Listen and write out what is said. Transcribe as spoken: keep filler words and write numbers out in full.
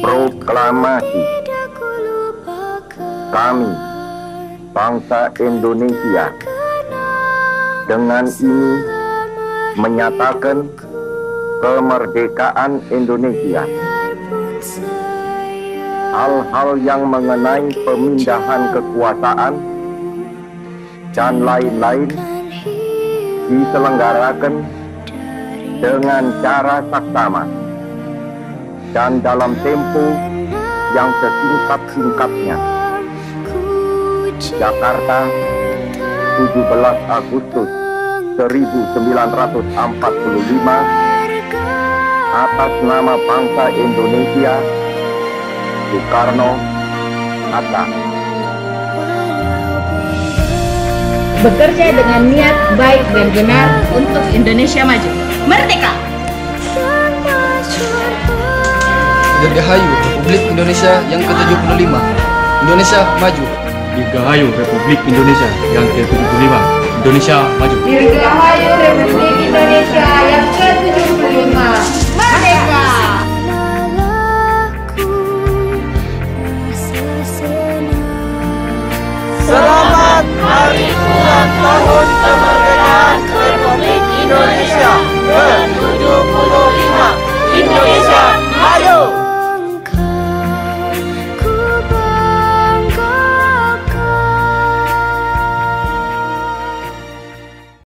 Proklamasi. Kami, bangsa Indonesia, dengan ini menyatakan kemerdekaan Indonesia. Hal-hal yang mengenai pemindahan kekuasaan dan lain-lain diselenggarakan dengan cara saksama dan dalam tempo yang sesingkat-singkatnya. Jakarta, tujuh belas Agustus seribu sembilan ratus empat puluh lima. Atas nama bangsa Indonesia, Soekarno, Hatta. Bekerja dengan niat baik dan benar untuk Indonesia maju. Merdeka! Dirgahayu Republik Indonesia yang ke tujuh puluh lima. Indonesia maju. Dirgahayu Republik Indonesia yang ke tujuh puluh lima. Indonesia maju. Dirgahayu Republik Indonesia yang ke tujuh puluh lima. Merdeka! Selamat Hari Ulang Tahun Kemerdekaan Republik Indonesia ke tujuh puluh lima.